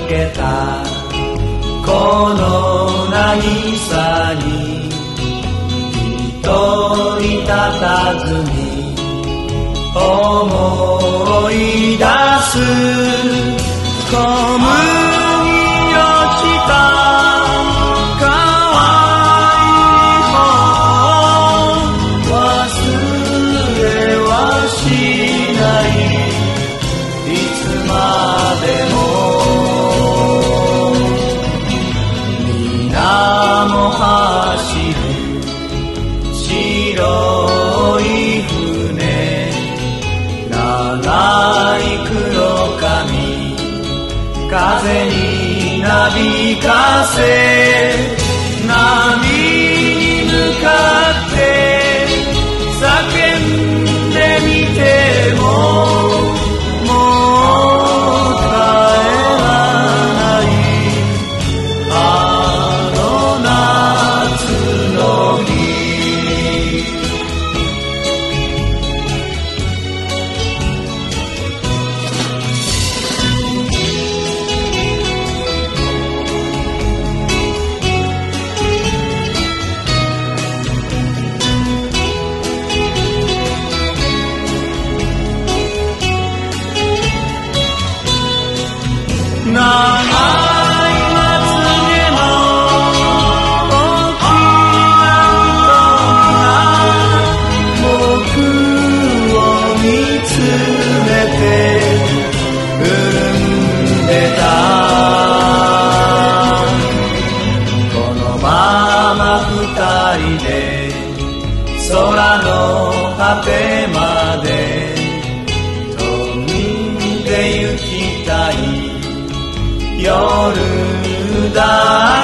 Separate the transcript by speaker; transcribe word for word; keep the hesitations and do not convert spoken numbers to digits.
Speaker 1: けたこの渚に一人たたずに思い出す小麦をした可愛い方忘れはしないいつまでも水面走る白い船長い黒髪風になびかせ波に向かって叫んでみてももう帰らないあの夏の日長いまつげの大きな瞳が僕を見つめて産んでたこのまま二人で空の果てまで飛んで行きたい夜だ